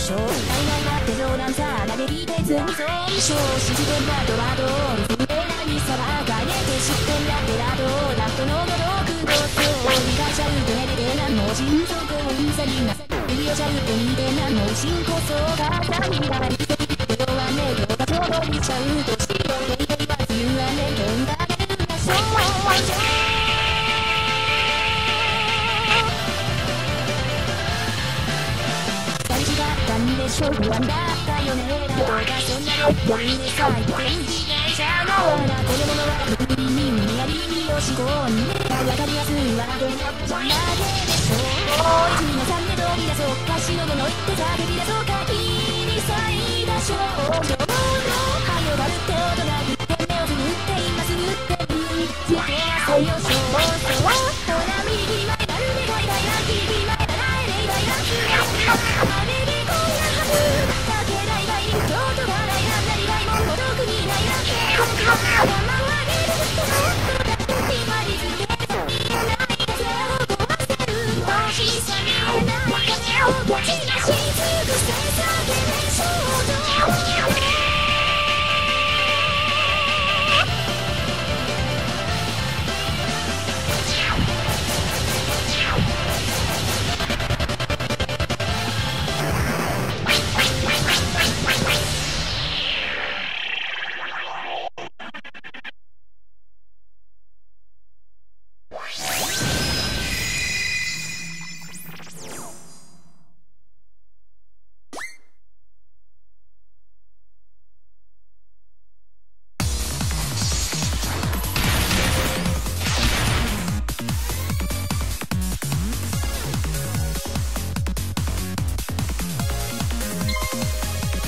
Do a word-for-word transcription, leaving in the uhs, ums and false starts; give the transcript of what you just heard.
少大概だって冗談さ嘆きてずにそう少子自分だとはどうに何さばかれて知ってんだってだとラットのごとくごそうにがちゃうと寝て何の心臓をうんざりな指をちゃうと似て何の進行そうがさにがりてけどはねどうか届いちゃうとしようでいはつゆはねとんだけるなそう勝負はだったよねだとかそんなのよりねさい電気会社のなこれものは無理に無理やりに押し込んでわかりやすいワードじゃなけでしょういちのさんで飛び出そうかしのの乗って叫び出そうかいいにさいだしょう今日のはよがるって音が振って目をつぶって今すぐってみつけなさいよそうそうほら右前なるめがいだいな右前ならえれいだいな